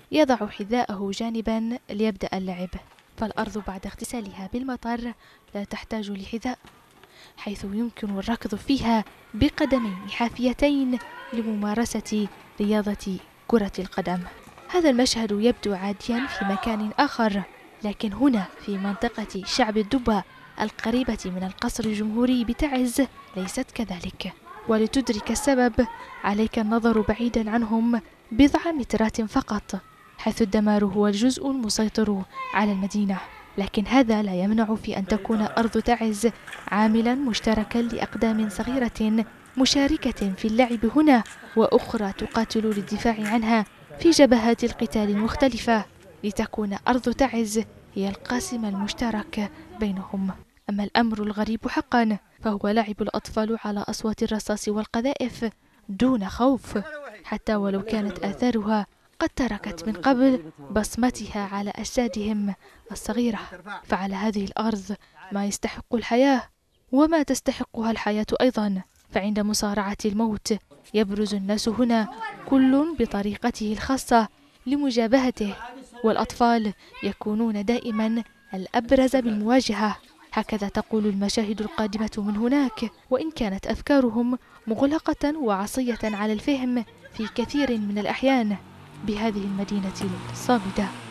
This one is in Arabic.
يضع حذاءه جانبا ليبدأ اللعب، فالأرض بعد اغتسالها بالمطر لا تحتاج لحذاء، حيث يمكن الركض فيها بقدمين حافيتين لممارسة رياضة كرة القدم. هذا المشهد يبدو عاديا في مكان آخر، لكن هنا في منطقة شعب الدبة القريبة من القصر الجمهوري بتعز ليست كذلك. ولتدرك السبب عليك النظر بعيدا عنهم بضع مترات فقط، حيث الدمار هو الجزء المسيطر على المدينة. لكن هذا لا يمنع في أن تكون أرض تعز عاملا مشتركا لأقدام صغيرة مشاركة في اللعب هنا، وأخرى تقاتل للدفاع عنها في جبهات القتال المختلفة، لتكون أرض تعز هي القاسم المشترك بينهم. أما الأمر الغريب حقا فهو لعب الأطفال على أصوات الرصاص والقذائف دون خوف، حتى ولو كانت آثارها قد تركت من قبل بصمتها على أجسادهم الصغيرة. فعلى هذه الأرض ما يستحق الحياة وما تستحقها الحياة أيضا، فعند مصارعة الموت يبرز الناس هنا كل بطريقته الخاصة لمجابهته، والأطفال يكونون دائما الأبرز بالمواجهة. هكذا تقول المشاهد القادمة من هناك، وإن كانت أفكارهم مغلقة وعصية على الفهم في كثير من الأحيان بهذه المدينة الصامدة.